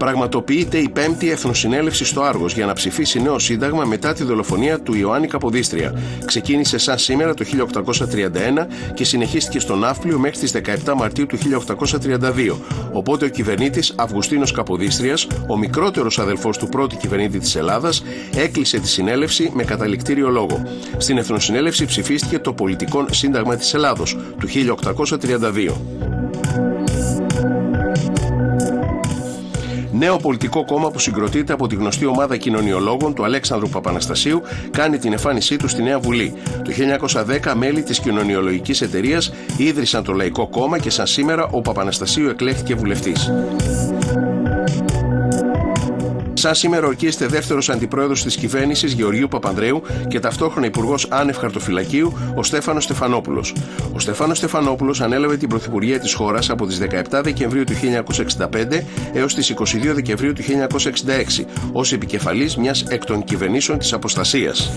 Πραγματοποιείται η 5η Εθνοσυνέλευση στο Άργος για να ψηφίσει νέο σύνταγμα μετά τη δολοφονία του Ιωάννη Καποδίστρια. Ξεκίνησε σαν σήμερα το 1831 και συνεχίστηκε στο Ναύπλιο μέχρι τις 17 Μαρτίου του 1832. Οπότε ο κυβερνήτης Αυγουστίνος Καποδίστριας, ο μικρότερος αδελφός του πρώτου κυβερνήτη της Ελλάδας, έκλεισε τη συνέλευση με καταληκτήριο λόγο. Στην Εθνοσυνέλευση ψηφίστηκε το Πολιτικό Σύνταγμα της Ελλάδος του 1832. Νέο πολιτικό κόμμα που συγκροτείται από τη γνωστή ομάδα κοινωνιολόγων του Αλέξανδρου Παπαναστασίου κάνει την εμφάνισή του στη Νέα Βουλή. Το 1910 μέλη της κοινωνιολογικής εταιρείας ίδρυσαν το Λαϊκό Κόμμα και σαν σήμερα ο Παπαναστασίου εκλέχθηκε βουλευτής. Σαν σήμερα ορκίζεται δεύτερος αντιπρόεδρος της κυβέρνησης Γεωργίου Παπανδρέου και ταυτόχρονα υπουργός άνευ χαρτοφυλακίου ο Στέφανος Στεφανόπουλος. Ο Στέφανος Στεφανόπουλος ανέλαβε την πρωθυπουργία της χώρας από τις 17 Δεκεμβρίου του 1965 έως τις 22 Δεκεμβρίου του 1966 ως επικεφαλής μιας εκ των κυβερνήσεων της Αποστασίας.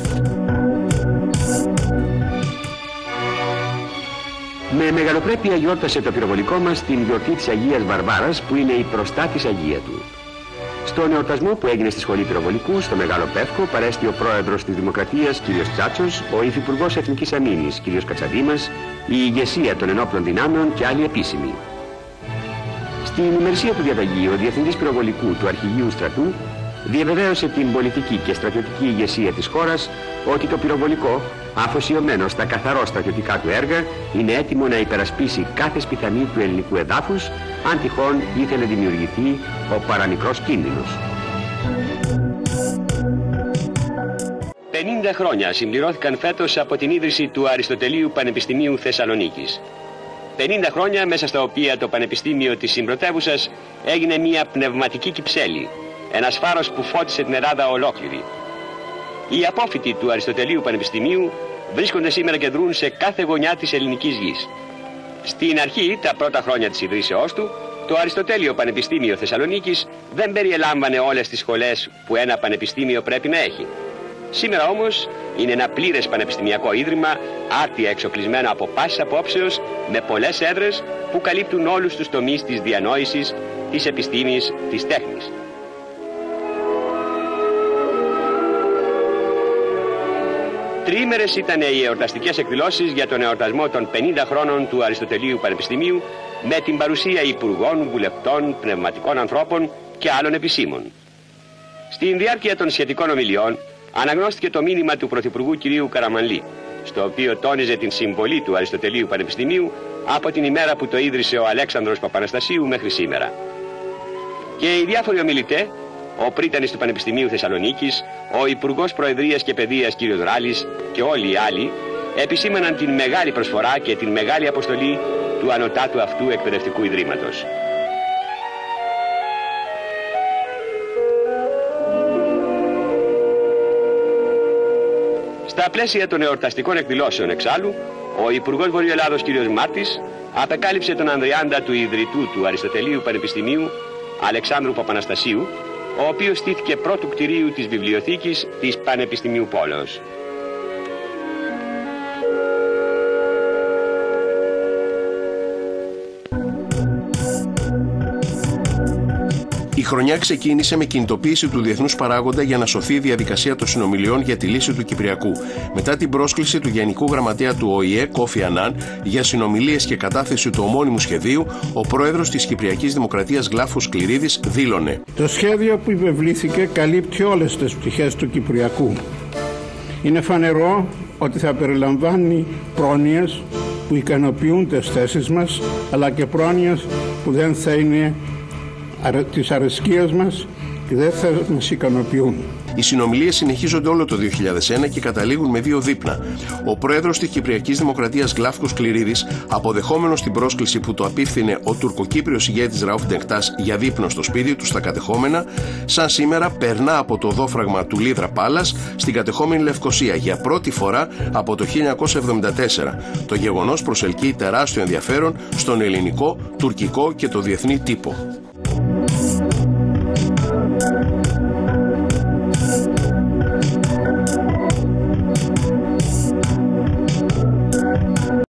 Με μεγαλοπρέπεια γιόρτασε το πυροβολικό μας την γιορτή της Αγίας Βαρβάρας που είναι η προστάτης Αγία του. Στον εορτασμό που έγινε στη Σχολή Πυροβολικού, στο Μεγάλο Πεύκο, παρέστη ο πρόεδρος της Δημοκρατίας, κ. Τσάτσος, ο υφυπουργός Εθνικής Αμήνης, κ. Κατσαδήμας, η ηγεσία των ενόπλων δυνάμεων και άλλοι επίσημοι. Στην ημερησία του διαταγή, ο Διευθυντής Πυροβολικού του Αρχηγείου Στρατού διαβεβαίωσε την πολιτική και στρατιωτική ηγεσία της χώρας ότι το πυροβολικό, αφοσιωμένο στα καθαρό στρατιωτικά του έργα, είναι έτοιμο να υπερασπίσει κάθε σπιθανή του ελληνικού εδάφους, αν τυχόν ήθελε δημιουργηθεί ο παραμικρός κίνδυνος. 50 χρόνια συμπληρώθηκαν φέτος από την ίδρυση του Αριστοτελείου Πανεπιστημίου Θεσσαλονίκης. 50 χρόνια μέσα στα οποία το Πανεπιστήμιο της Συμπρωτεύουσας έγινε μια πνευματική κυψέλη, ένας φάρος που φώτισε την Ελλάδα ολόκληρη. Οι απόφοιτοι του Αριστοτελείου Πανεπιστημίου βρίσκονται σήμερα και δρούν σε κάθε γωνιά της ελληνικής γης. Στην αρχή, τα πρώτα χρόνια της ιδρύσεώς του, το Αριστοτέλειο Πανεπιστήμιο Θεσσαλονίκης δεν περιελάμβανε όλες τις σχολές που ένα πανεπιστήμιο πρέπει να έχει. Σήμερα όμως είναι ένα πλήρες πανεπιστημιακό ίδρυμα, άρτια εξοπλισμένο από πάσης απόψεως, με πολλές έδρες που καλύπτουν όλους τους τομείς της διανόησης, της επιστήμης, της τέχνης. Τριήμερες ήταν οι εορταστικές εκδηλώσεις για τον εορτασμό των 50 χρόνων του Αριστοτελείου Πανεπιστημίου με την παρουσία υπουργών, βουλευτών, πνευματικών ανθρώπων και άλλων επισήμων. Στην διάρκεια των σχετικών ομιλιών αναγνώστηκε το μήνυμα του Πρωθυπουργού κ. Καραμανλή, στο οποίο τόνιζε την συμβολή του Αριστοτελείου Πανεπιστημίου από την ημέρα που το ίδρυσε ο Αλέξανδρος Παπαναστασίου μέχρι σήμερα. Και οι διάφοροι ομιλητές, ο πρίτανης του Πανεπιστημίου Θεσσαλονίκης, ο Υπουργός Προεδρίας και Παιδείας κ. Δράλης και όλοι οι άλλοι επισήμαναν την μεγάλη προσφορά και την μεγάλη αποστολή του ανωτάτου αυτού εκπαιδευτικού ιδρύματος. Στα πλαίσια των εορταστικών εκδηλώσεων εξάλλου, ο Υπουργός Βορειοελλάδος κ. Μάρτης απεκάλυψε τον ανδριάντα του ιδρυτού του Αριστοτελείου Πανεπιστημίου Αλεξάνδρου Παπαναστασίου, ο οποίος στήθηκε πρώτου κτηρίου της βιβλιοθήκης της Πανεπιστημίου Πόλεως. Η χρονιά ξεκίνησε με κινητοποίηση του διεθνούς παράγοντα για να σωθεί η διαδικασία των συνομιλιών για τη λύση του Κυπριακού. Μετά την πρόσκληση του Γενικού Γραμματέα του ΟΗΕ, Κόφι Ανάν, για συνομιλίες και κατάθεση του ομώνυμου σχεδίου, ο πρόεδρος της Κυπριακής Δημοκρατίας Γλάφος Κληρίδης δήλωνε: Το σχέδιο που υπευλήθηκε καλύπτει όλες τις πτυχές του Κυπριακού. Είναι φανερό ότι θα περιλαμβάνει πρόνοιες που ικανοποιούν τις θέσεις μας, αλλά και πρόνοιες που δεν θα είναι της αρεσκίας μας και δεν θα μας ικανοποιούν. Οι συνομιλίες συνεχίζονται όλο το 2001 και καταλήγουν με δύο δείπνα. Ο πρόεδρος της Κυπριακής Δημοκρατίας Γλάφκος Κληρίδης, αποδεχόμενος την πρόσκληση που του απίφθινε ο τουρκοκύπριος ηγέτης Ραούφ Ντενκτάς για δείπνο στο σπίτι του στα κατεχόμενα, σαν σήμερα περνά από το δόφραγμα του Λίδρα Πάλας στην κατεχόμενη Λευκοσία για πρώτη φορά από το 1974. Το γεγονός προσελκύει τεράστιο ενδιαφέρον στον ελληνικό, τουρκικό και το διεθνή τύπο.